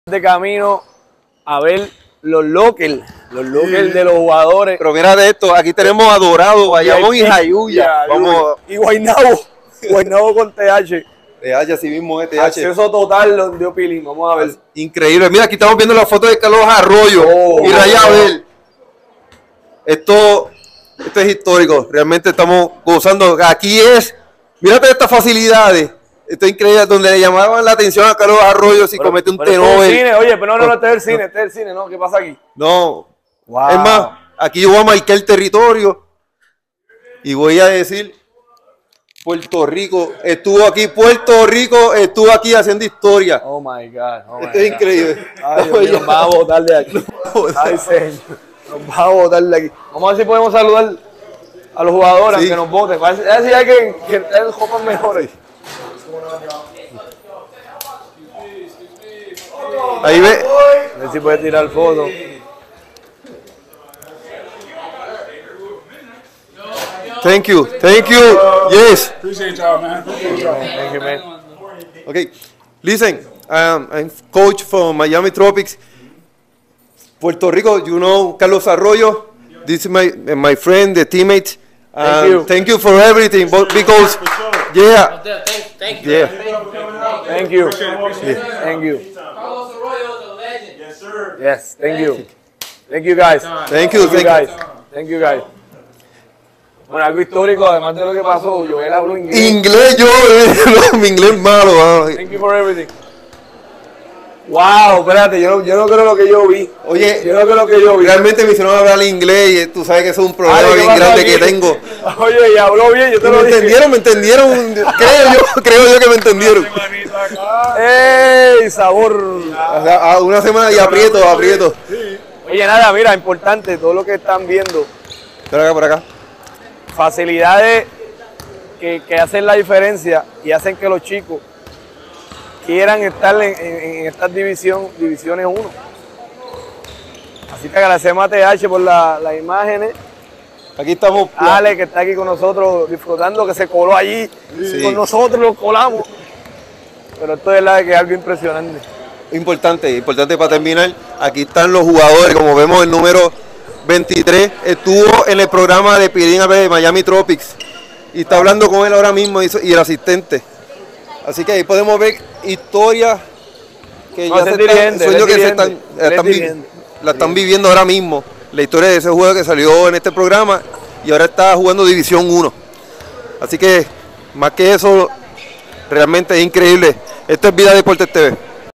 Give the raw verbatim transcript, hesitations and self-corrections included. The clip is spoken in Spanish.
de camino a ver los lockers, los lockers de los jugadores. Pero mira de esto, aquí tenemos a Dorado, Bayamón y Jayuya. Vamos. Y Guaynabo, Guaynabo con T H. T H, así mismo es T H. Acceso total de Opilín, vamos a ver. Increíble, mira, aquí estamos viendo la foto de Carlos Arroyo oh, y Rayabel. Esto, esto es histórico, realmente estamos gozando. Aquí es, mírate estas facilidades. Esto es increíble, donde le llamaban la atención a Carlos Arroyo si pero, comete un tenor. Oye, pero no, no, no, este es el cine, este es el cine, ¿no? ¿Qué pasa aquí? No, wow. Es más, aquí yo voy a marcar el territorio y voy a decir, Puerto Rico, estuvo aquí, Puerto Rico estuvo aquí haciendo historia. Oh my God, oh my Esto es God. increíble. Ay, Dios mío, nos va a botar de aquí. Ay, señor, nos va a botar de aquí. Vamos a ver si podemos saludar a los jugadores, sí, que nos voten. A ver si hay que, que tengan copas mejores. Ahí ve. A ver si puede tirar fotos. Thank you, thank you. Yes. Appreciate y'all, man. Appreciate y'all. Thank you, man. Okay, listen, um, I'm coach from Miami Tropics. Puerto Rico, you know Carlos Arroyo. This is my my friend, the teammate. Um, thank you. Thank you for everything, but because yeah, Thank, thank you. yeah. Thank you. Appreciate it, appreciate it. Thank you. Carlos Arroyo is a legend. Yes, sir. Yes, thank you. Thank you guys. Thank you, Thank you guys. Thank you guys. Bueno, algo histórico, además de lo que pasó, Joel habló inglés. Inglés yo, eh, mi inglés malo. Ah. Thank you for everything. Wow, espérate, yo no, yo no creo lo que yo vi. Oye, yo no creo lo que yo vi. Realmente me hicieron hablar inglés y tú sabes que eso es un problema Ay, bien grande que tengo. Oye, y habló bien, yo te ¿Me lo dije. entendieron? ¿Me entendieron? creo yo, creo yo que me entendieron. ¡Ey, sabor! A, a una semana y aprieto, aprieto. Oye, nada, mira, importante, todo lo que están viendo. Por acá, por acá. Facilidades que, que hacen la diferencia y hacen que los chicos quieran estar en, en, en estas división, divisiones uno. Así que agradecemos a T H por la, las imágenes. Aquí estamos. Ale, que está aquí con nosotros disfrutando, que se coló allí. Sí. Con nosotros lo colamos. Pero esto es la que es algo impresionante. Importante, importante para terminar. Aquí están los jugadores, como vemos el número veintitrés. Estuvo en el programa de Pilín de Miami Tropics. Y está hablando con él ahora mismo y el asistente. Así que ahí podemos ver historias que no, ya se están, sueños que se están, están vi, la están viviendo ahora mismo. La historia de ese juego que salió en este programa y ahora está jugando División uno. Así que más que eso, realmente es increíble. Esto es Vida Deportes T V.